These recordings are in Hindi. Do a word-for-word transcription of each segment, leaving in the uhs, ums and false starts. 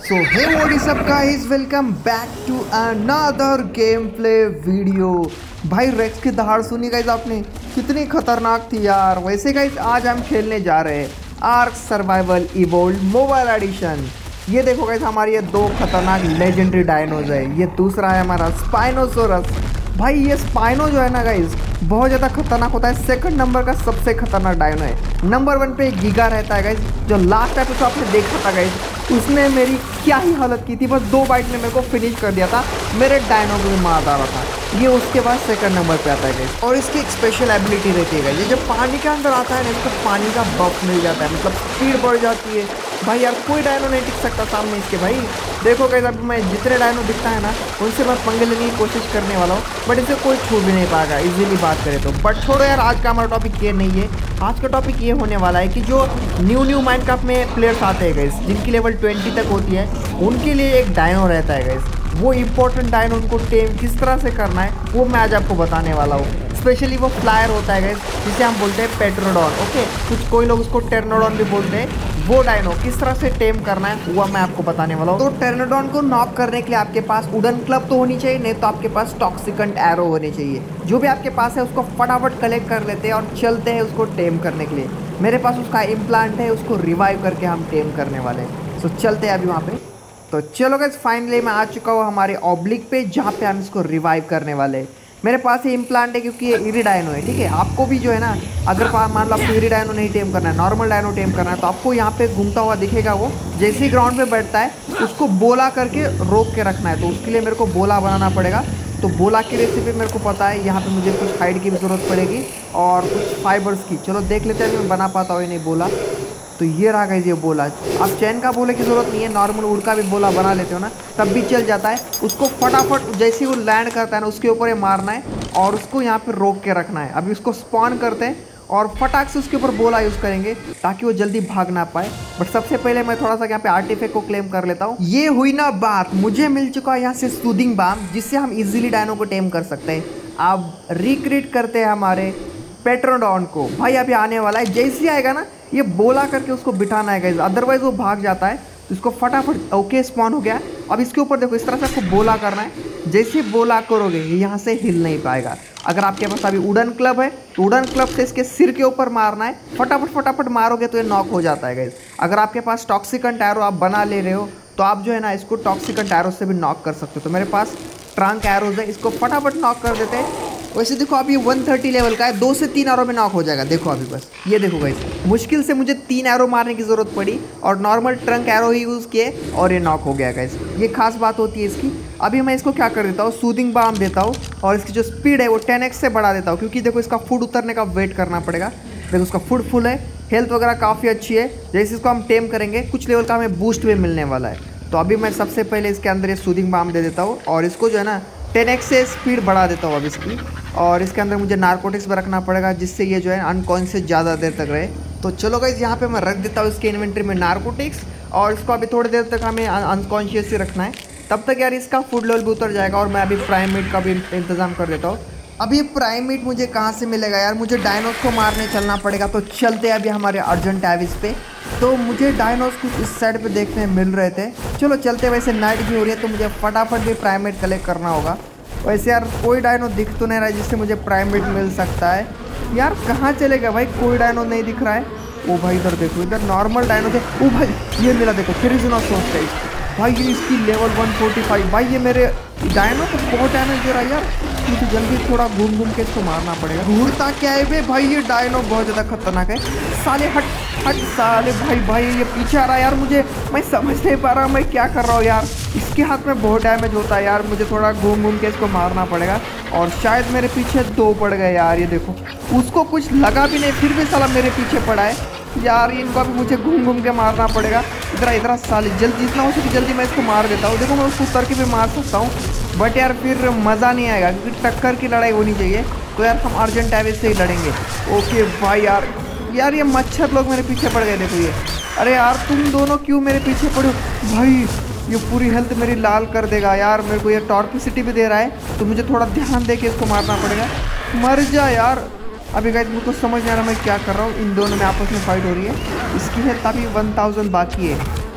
So hey what is up guys, welcome back to another game play video. भाई रेक्स की दहाड़ सुनी गाइस आपने, कितनी खतरनाक थी यार। वैसे गाइस आज हम खेलने जा रहे हैं Ark survival evolve mobile edition. ये देखो गाइस हमारी ये दो खतरनाक लेजेंडरी डायनोज है। ये दूसरा है हमारा स्पाइनोसोरस। भाई ये स्पाइनो जो है ना गाइस बहुत ज़्यादा खतरनाक होता है। सेकंड नंबर का सबसे खतरनाक डायनो है। नंबर वन पे गीगा रहता है गाइस, जो लास्ट एपिसोड आपने देखा था गाइस, उसने मेरी क्या ही हालत की थी। बस दो बाइट में मेरे को फिनिश कर दिया था, मेरे डायनो को भी मार डाला था। ये उसके बाद सेकंड नंबर पे आता है गाइस। और इसकी एक स्पेशल एबिलिटी रहती है गाइस, ये जब पानी के अंदर आता है ना इसको पानी का बफ मिल जाता है, मतलब स्पीड बढ़ जाती है। भाई यार कोई डायनो नहीं टिक सकता सामने इसके। भाई देखो गाइस अभी मैं जितने डायनो दिखता है ना उनसे मैं पंगे लेने की कोशिश करने वाला हूँ, बट इसे कोई छू भी नहीं पाएगा इजीली बात करें तो। बट छोड़ो यार, आज का हमारा टॉपिक ये नहीं है। आज का टॉपिक ये होने वाला है कि जो न्यू न्यू माइनक्राफ्ट में प्लेयर्स आते हैं गाइस, जिनकी लेवल ट्वेंटी तक होती है, उनके लिए एक डायनो रहता है गाइस। वो इंपॉर्टेंट डायनो उनको टेम किस तरह से करना है वो मैं आज आपको बताने वाला हूँ। स्पेशली वो फ्लायर होता है गाइस, जिसे हम बोलते हैं पेट्रोडॉन। ओके, कुछ कोई लोग उसको टेर्नोडॉन भी बोलते हैं। वो डायनो किस तरह से टेम करना है वो मैं आपको बताने वाला हूँ। तो टेर्नोडॉन को नॉक करने के लिए आपके पास वुडन क्लब तो होनी चाहिए, नहीं तो आपके पास टॉक्सिकेंट एरो होने चाहिए। जो भी आपके पास है उसको फटाफट कलेक्ट कर लेते हैं और चलते हैं उसको टेम करने के लिए। मेरे पास उसका इम्प्लांट है, उसको रिवाइव करके हम टेम करने वाले हैं। सो चलते हैं अभी वहाँ पे। तो चलो गाइस फाइनली मैं आ चुका हूँ हमारे ऑब्लिक पे, जहाँ पे हम इसको रिवाइव करने वाले हैं। मेरे पास ये इम्प्लांट है क्योंकि ये इरिडाइनो है। ठीक है, आपको भी जो है ना, अगर मान लो आपको इरिडाइनो नहीं टेम करना है, नॉर्मल डायनो टेम करना है, तो आपको यहाँ पे घूमता हुआ दिखेगा। वो जैसे ही ग्राउंड पे बैठता है उसको बोला करके रोक के रखना है। तो उसके लिए मेरे को बोला बनाना पड़ेगा। तो बोला की रेसिपी मेरे को पता है। यहाँ पे मुझे कुछ हाइड की भी ज़रूरत पड़ेगी और कुछ फाइबर्स की। चलो देख लेते हैं मैं बना पाता हूँ नहीं बोला। तो ये रहा गाइस ये बोला। अब चैन का बोले की ज़रूरत नहीं है, नॉर्मल उड़ का भी बोला बना लेते हो ना तब भी चल जाता है। उसको फटाफट जैसे ही वो लैंड करता है ना उसके ऊपर ये मारना है और उसको यहाँ पे रोक के रखना है। अभी उसको स्पॉन करते हैं और फटाक से उसके ऊपर बोला यूज़ करेंगे ताकि वो जल्दी भाग ना पाए। बट सबसे पहले मैं थोड़ा सा यहाँ पे आर्टिफैक्ट को क्लेम कर लेता हूँ। ये हुई ना बात, मुझे मिल चुका है यहाँ से सूदिंग बाम, जिससे हम इजीली डायनो को टेम कर सकते हैं। अब रिक्रिएट करते हैं हमारे पेट्रोडॉन को। भाई अभी आने वाला है, जैसे ही आएगा ना ये बोला करके उसको बिठाना है गाइस, अदरवाइज वो भाग जाता है। तो इसको फटाफट ओके स्पॉन हो गया। अब इसके ऊपर देखो इस तरह से आपको बोला करना है। जैसे बोला करोगे ये यहाँ से हिल नहीं पाएगा। अगर आपके पास अभी वुडन क्लब है तो वुडन क्लब से इसके सिर के ऊपर मारना है। फटाफट फटाफट मारोगे तो ये नॉक हो जाता है गाइस। अगर आपके पास टॉक्सिकेंट एरो आप बना ले रहे हो तो आप जो है ना इसको टॉक्सिकेंट एरो से भी नॉक कर सकते हो। तो मेरे पास ट्रंक एरोज है, इसको फटाफट नॉक कर देते हैं। वैसे देखो अभी एक सौ तीस लेवल का है, दो से तीन एरो में नॉक हो जाएगा। देखो अभी बस ये देखो गाइस, मुश्किल से मुझे तीन एरो मारने की ज़रूरत पड़ी और नॉर्मल ट्रंक एरो ही यूज़ किए और ये नॉक हो गया गाइस। ये खास बात होती है इसकी। अभी मैं इसको क्या कर देता हूँ, सूदिंग बाम देता हूँ और इसकी जो स्पीड है वो टेन एक्स से बढ़ा देता हूँ, क्योंकि देखो इसका फूड उतरने का वेट करना पड़ेगा। देखो उसका फूड फुल है, हेल्थ वगैरह काफ़ी अच्छी है। जैसे इसको हम टेम करेंगे कुछ लेवल का हमें बूस्ट भी मिलने वाला है। तो अभी मैं सबसे पहले इसके अंदर ये सूदिंग बाम दे देता हूँ और इसको जो है ना टेन एक्स से स्पीड बढ़ा देता हूँ अब इसकी। और इसके अंदर मुझे नार्कोटिक्स भी रखना पड़ेगा, जिससे ये जो है अनकॉन्शियस ज़्यादा देर तक रहे। तो चलो गाइस यहाँ पे मैं रख देता हूँ इसके इन्वेंट्री में नार्कोटिक्स, और इसको अभी थोड़ी देर तक हमें अनकॉन्शियस ही रखना है। तब तक यार इसका फूड लेवल भी उतर जाएगा और मैं अभी प्राइम मीट का भी इंतज़ाम कर देता हूँ। अभी प्राइम मीट मुझे कहाँ से मिलेगा यार, मुझे डायनोस को मारने चलना पड़ेगा। तो चलते हैं अभी हमारे अर्जेंट एविस पे। तो मुझे डायनोस कुछ इस साइड पे देखने मिल रहे थे। चलो चलते, वैसे नाइट भी हो रही है तो मुझे फटाफट भी प्राइम मीट कलेक्ट करना होगा। वैसे यार कोई डायनो दिख तो नहीं रहा है जिससे मुझे प्राइम मीट मिल सकता है। यार कहाँ चले गए भाई, कोई डायनो नहीं दिख रहा है। ओ भाई इधर देखो, इधर नॉर्मल डायनो थे। ओ भाई ये मिला, देखो क्रिजनोसॉर्स है भाई, ये इसकी लेवल एक सौ पैंतालीस। भाई ये मेरे डायनो को बहुत डैमेज दे रहा है यार, मुझे जल्दी थोड़ा घूम घूम के इसको मारना पड़ेगा। घूरता क्या है बे भाई, ये डायनो बहुत ज़्यादा खतरनाक है। साले हट हट साले, भाई भाई ये पीछे आ रहा है यार मुझे, मैं समझ नहीं पा रहा मैं क्या कर रहा हूँ यार। इसके हाथ में बहुत डैमेज होता है यार, मुझे थोड़ा घूम घूम के इसको मारना पड़ेगा। और शायद मेरे पीछे दो पड़ गए यार, ये देखो उसको कुछ लगा भी नहीं फिर भी साला मेरे पीछे पड़ा है यार। इनको भी मुझे घूम घूम के मारना पड़ेगा। इधर इधर साले जल्दी, जितना हो सके जल्दी मैं इसको मार देता हूँ। देखो मैं उसको उतर के भी मार सकता हूँ, बट यार फिर मज़ा नहीं आएगा क्योंकि टक्कर की लड़ाई होनी चाहिए। तो यार हम अर्जेंट एविस से ही लड़ेंगे। ओके भाई यार यार ये मच्छर लोग मेरे पीछे पड़ गए, देखो ये। अरे यार तुम दोनों क्यों मेरे पीछे पड़े हो भाई, ये पूरी हेल्थ मेरी लाल कर देगा यार। मेरे को ये टॉर्पिसिटी भी दे रहा है तो मुझे थोड़ा ध्यान दे के इसको मारना पड़ेगा। मर जा यार। अभी गाइस मुझको समझ नहीं आ रहा मैं क्या कर रहा हूँ। इन दोनों में आपस में फाइट हो रही है। इसकी हेल्थ अभी वन थाउजेंड बाकी है।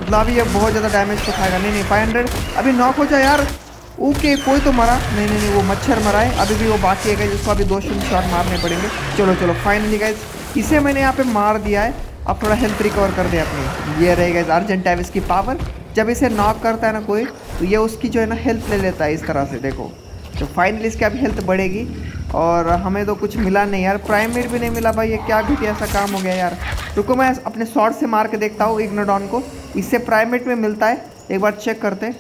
मतलब अभी ये बहुत ज़्यादा डैमेज तो खाएगा। नहीं नहीं फाइव हंड्रेड अभी नॉक हो जाए यार। ओके कोई तो मरा, नहीं नहीं नहीं वो मच्छर मरा है, अभी भी वो बाकी है गाइस, जिसको अभी दो शॉट मारने पड़ेंगे। चलो चलो फाइनली गाइस इसे मैंने यहाँ पे मार दिया है। अब थोड़ा हेल्थ रिकवर कर दे अपनी। ये रहेगा गाइस अर्जेंटाइविस की पावर, जब इसे नॉक करता है ना कोई तो ये उसकी जो है ना हेल्थ ले लेता है इस तरह से, देखो। तो फाइनली इसकी अभी हेल्थ बढ़ेगी। और हमें तो कुछ मिला नहीं यार, प्राइमेट भी नहीं मिला भाई, ये क्या घटिया ऐसा काम हो गया यार। रुको मैं अपने शॉर्ट से मार के देखता हूँ इग्नोडॉन को, इससे प्राइमेट में मिलता है, एक बार चेक करते।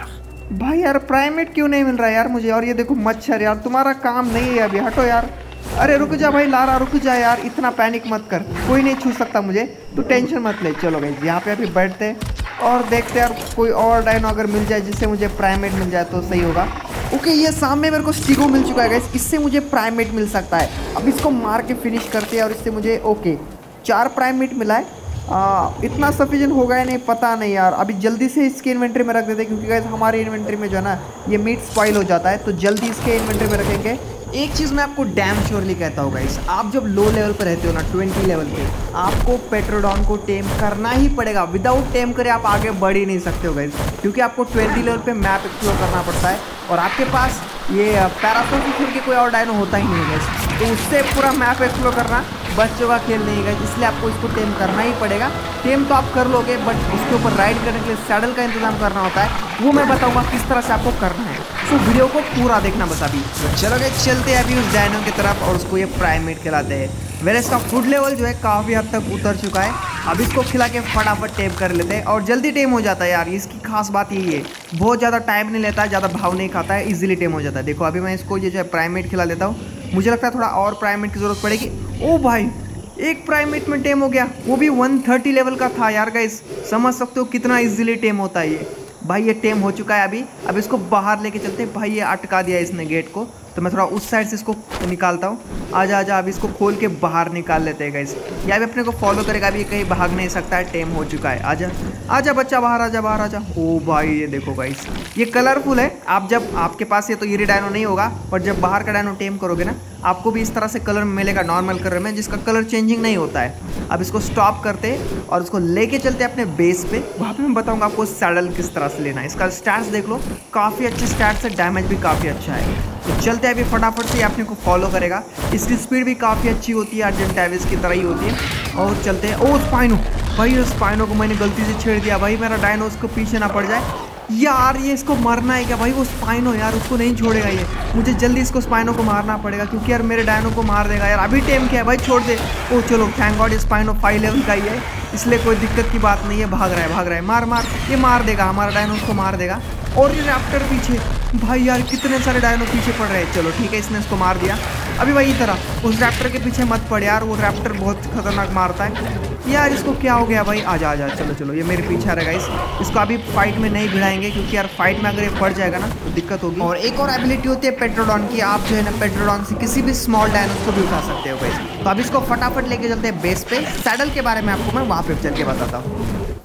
भाई यार प्राइमेट क्यों नहीं मिल रहा है यार मुझे। और ये देखो मच्छर, यार तुम्हारा काम नहीं है अभी, हटो यार। अरे रुक जा भाई लारा, रुक जा यार, इतना पैनिक मत कर, कोई नहीं छू सकता मुझे, तू टेंशन मत ले। चलो भाई यहाँ पे अभी बैठते और देखते यार कोई और डायनो अगर मिल जाए जिससे मुझे प्राइमेट मिल जाए तो सही होगा। ओके ये सामने मेरे को स्टिगो मिल चुका है गाइस, इससे मुझे प्राइमेट मिल सकता है। अब इसको मार के फिनिश करते हैं और इससे मुझे ओके चार प्राइमेट मिला है। आ, इतना सफिशिएंट होगा या नहीं पता नहीं यार। अभी जल्दी से इसके इन्वेंट्री में रख देते क्योंकि गाइस हमारे इन्वेंट्री में जो है ना ये मीट स्पॉइल हो जाता है, तो जल्दी इसके इन्वेंट्री में रखेंगे। एक चीज़ मैं आपको डैम श्योरली कहता हूँ गाइस, आप जब लो लेवल पर रहते हो ना ट्वेंटी लेवल पे, आपको पेट्रोडॉन को टेम करना ही पड़ेगा। विदाउट टेम करे आप आगे बढ़ ही नहीं सकते हो गाइस, क्योंकि आपको ट्वेंटी लेवल पे मैप एक्सप्लोर करना पड़ता है और आपके पास ये पैरासोल से फिर के कोई और डायनो होता ही नहीं है गाइस, तो उससे पूरा मैप एक्सप्लोर करना बच्चों का खेल नहीं है, इसलिए आपको इसको टेम करना ही पड़ेगा। टेम तो आप कर लोगे बट उसके ऊपर राइड करने के लिए सैडल का इंतजाम करना होता है, वो मैं बताऊंगा किस तरह से आपको करना है। तो वीडियो को पूरा देखना बस अभी। तो चलो गाइस चलते हैं अभी उस डायनो की तरफ और उसको ये प्राइमेट खिलाते हैं। वैसे इसका फूड लेवल जो है काफ़ी हद तक उतर चुका है, अब इसको खिला के फटाफट टेम कर लेते हैं और जल्दी टेम हो जाता है यार। इसकी खास बात यही है, बहुत ज़्यादा टाइम नहीं लेता है, ज़्यादा भाव नहीं खाता है, इजीली टेम हो जाता है। देखो अभी मैं इसको ये जो है प्राइमेट खिला देता हूँ, मुझे लगता है थोड़ा और प्राइमेट की ज़रूरत पड़ेगी। ओ भाई एक प्राइमेट में टेम हो गया, वो भी वन थर्टी लेवल का था यार गाइस, समझ सकते हो कितना इजीली टेम होता है ये। भाई ये टेम हो चुका है अभी। अब इसको बाहर लेके चलते हैं। भाई ये अटका दिया इसने गेट को, तो मैं थोड़ा उस साइड से इसको निकालता हूँ। आजा आजा अब इसको खोल के बाहर निकाल लेते हैं गाइस। ये भी अपने को फॉलो करेगा, अभी कहीं भाग नहीं सकता है, टेम हो चुका है। आजा आजा बच्चा बाहर आजा बाहर आजा। ओ भाई ये देखो गाइस ये कलरफुल है। आप जब आपके पास ये तो ये डायनो नहीं होगा, पर जब बाहर का डायनो टेम करोगे ना आपको भी इस तरह से कलर मिलेगा, नॉर्मल कलर में जिसका कलर चेंजिंग नहीं होता है। अब इसको स्टॉप करते और उसको लेके चलते अपने बेस पे, वहाँ पे मैं बताऊंगा आपको सैडल किस तरह से लेना है। इसका स्टैट्स देख लो, काफ़ी अच्छे स्टैट्स है, डैमेज भी काफ़ी अच्छा है। तो चलते हैं अभी फटाफट से, अपने को फॉलो करेगा। इसकी स्पीड भी काफ़ी अच्छी होती है, अर्जेंटाइविस की तरह ही होती है। और चलते हैं। ओ स्पाइनो, भाई उस स्पाइनो को मैंने गलती से छेड़ दिया, भाई मेरा डायनो उसको पीछे ना पड़ जाए यार। ये इसको मरना है क्या भाई, वो स्पाइनो यार उसको नहीं छोड़ेगा ये, मुझे जल्दी इसको स्पाइनो को मारना पड़ेगा क्योंकि यार मेरे डायनो को मार देगा यार। अभी टेम किया है भाई, छोड़ दे। ओ चलो thank God spino five level का ही है, इसलिए कोई दिक्कत की बात नहीं है। भाग रहा है भाग रहा है, मार मार, ये मार देगा, हमारा डायनो उसको मार देगा। और ये रैप्टर पीछे, भाई यार कितने सारे डायनो पीछे पड़ रहे हैं। चलो ठीक है इसने इसको मार दिया। अभी वही तरह उस रैप्टर के पीछे मत पड़ यार, वो रैप्टर बहुत खतरनाक मारता है यार। इसको क्या हो गया भाई, आजा आजा। चलो चलो ये मेरे पीछे रहेगा, इस इसको अभी फाइट में नहीं भिड़ाएंगे क्योंकि यार फाइट में अगर ये पड़ जाएगा ना तो दिक्कत होगी। और एक और एबिलिटी होती है पेट्रोडॉन की, आप जो है ना पेट्रोडॉन से किसी भी स्मॉल डायनो को भी उठा सकते हो गाइस। तो अब इसको फटाफट लेके चलते हैं बेस पे। सैडल के बारे में आपको मैं वहाँ पे चल के बताता हूँ।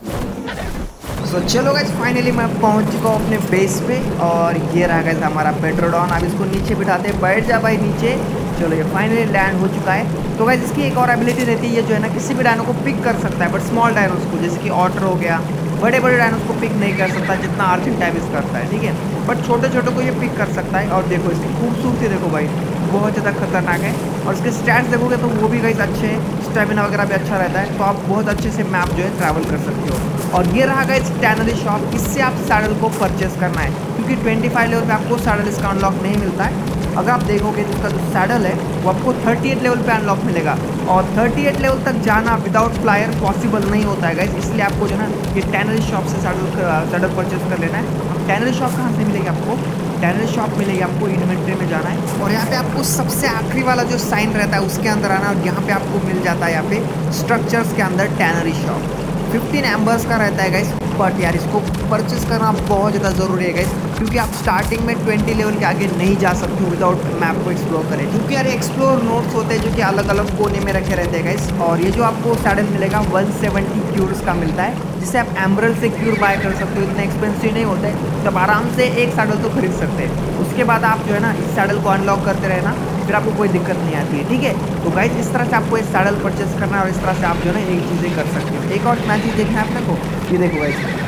तो चलो गाइस फाइनली मैं पहुंच चुका हूँ अपने बेस पे और ये रहा गाइस हमारा पेट्रोडॉन। अब इसको नीचे बिठाते हैं, बैठ जा भाई नीचे। चलो ये फाइनली लैंड हो चुका है। तो गाइस इसकी एक और एबिलिटी रहती है, ये जो है ना किसी भी डायनो को पिक कर सकता है, बट स्मॉल डायनोस को, जैसे कि ऑटर हो गया, बड़े बड़े डायनोस को पिक नहीं कर सकता जितना अर्जेंटाइविस करता है, ठीक है, बट छोटे छोटे को ये पिक कर सकता है। और देखो इसकी खूबसूरती देखो भाई, बहुत ज़्यादा खतरनाक है। और इसके स्टैट्स देखोगे तो वो भी गाइस अच्छे हैं, स्टेमिना वगैरह भी अच्छा रहता है, तो आप बहुत अच्छे से मैप जो है ट्रैवल कर सकते हो। और ये रहा गाइस टैनरी शॉप, इससे आप सैडल को परचेस करना है क्योंकि ट्वेंटी फाइव लेवल पे आपको सैडल इसका अनलॉक नहीं मिलता है। अगर आप देखोगे तो इसका जो सैडल है वो आपको अड़तीस लेवल पे अनलॉक मिलेगा और अड़तीस लेवल तक जाना विदाउट फ्लायर पॉसिबल नहीं होता है गाइस, इसलिए आपको जो है ना ये टैनरी शॉप से सैडल सैडल परचेस कर लेना है। अब टैनरी शॉप कहाँ से मिलेगी आपको, टैनरी शॉप मिलेगी आपको इन्वेंट्री में जाना है और यहाँ पे आपको सबसे आखिरी वाला जो साइन रहता है उसके अंदर आना और यहाँ पे आपको मिल जाता है यहाँ पे स्ट्रक्चर्स के अंदर टैनरी शॉप। फिफ्टीन एम्बर्स का रहता है गाइस, बट यार इसको परचेस करना बहुत ज़्यादा ज़रूरी है गाइस क्योंकि आप स्टार्टिंग में ट्वेंटी लेवल के आगे नहीं जा सकते हो विदाउट मैप को एक्सप्लोर करें, क्योंकि यार एक्सप्लोर नोट्स होते हैं जो कि अलग अलग कोने में रखे रहते हैं गाइस। और ये जो आपको सैडल मिलेगा वन सेवेंटी क्यूर्स का मिलता है, जिसे आप एमरल्ड से क्यूर बाय कर सकते हो, इतना एक्सपेंसिव नहीं होता है, तो आप आराम से एक सैडल तो खरीद सकते हैं। उसके बाद आप जो है ना इस सैडल को अनलॉक करते रहना, फिर आपको कोई दिक्कत नहीं आती है, ठीक है। तो गाइस इस तरह से आपको एक सैडल परचेस करना है और इस तरह से आप जो है ना एक चीज़ें कर सकते हो। एक और नया चीज़ देखना है अपने को, ये देखो गाइस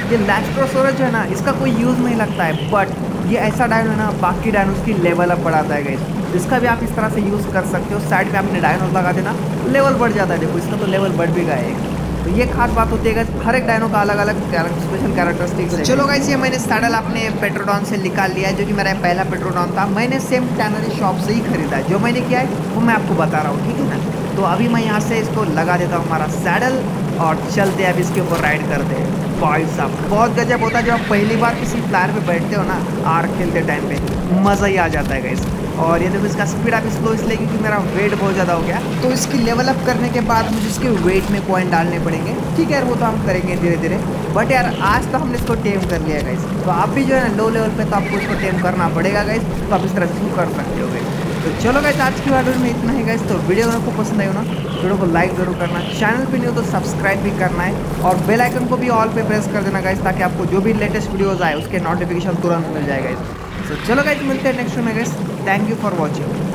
ये लैस्ट्रोसोरस जो है ना, इसका कोई यूज़ नहीं लगता है, बट ये ऐसा डायनो है ना, बाकी डायनोस की लेवल अप बढ़ाता है गाइस। इसका भी आप इस तरह से यूज़ कर सकते हो। साइड में अपने डायनोस लगा देना, लेवल बढ़ जाता है। देखो इसका तो लेवल बढ़ भी गया है। तो ये खास बात होती है गाइस, हर एक डायनो का अलग अलग स्पेशल कैरेक्टरिस्टिक्स है। चलो गाइस, ये मैंने सैडल अपने पेट्रोडॉन से निकाल लिया है, जो कि मेरा पहला पेट्रोडॉन था। मैंने सेम टैनरी शॉप से ही खरीदा है। जो मैंने किया है वो मैं आपको बता रहा हूँ, ठीक है ना। तो अभी मैं यहाँ से इसको लगा देता हूँ हमारा सैडल और चलते हैं अब इसके ऊपर राइड करते हैं। भाई साहब बहुत गजब होता है जब आप पहली बार किसी फ्लायर पे बैठते हो ना, आर खेलते टाइम पे मज़ा ही आ जाता है गाइस। और ये देखो इसका स्पीड आप स्लो इसलिए क्योंकि मेरा वेट बहुत ज़्यादा हो गया। तो इसकी लेवल अप करने के बाद मुझे इसके वेट में पॉइंट डालने पड़ेंगे। ठीक है यार, वो तो हम करेंगे धीरे धीरे। बट यार आज तो हमने इसको टेम कर लिया गाइस। तो आप भी जो है ना लो लेवल पे तो आपको इसको टेम करना पड़ेगा गाइस। तो आप इस तरह से कर सकते हो गाइस। तो चलो गाइस, आज की वीडियो में इतना ही गाइस। तो वीडियो अगर आपको पसंद आई हो ना, वीडियो को लाइक जरूर करना, चैनल पे नहीं हो तो सब्सक्राइब भी करना है, और बेल आइकन को भी ऑल पे प्रेस कर देना गाइस, ताकि आपको जो भी लेटेस्ट वीडियोस आए उसके नोटिफिकेशन तुरंत मिल जाए गाइस। तो चलो गाइस, मिलते हैं नेक्स्ट में guys. Thank you for watching.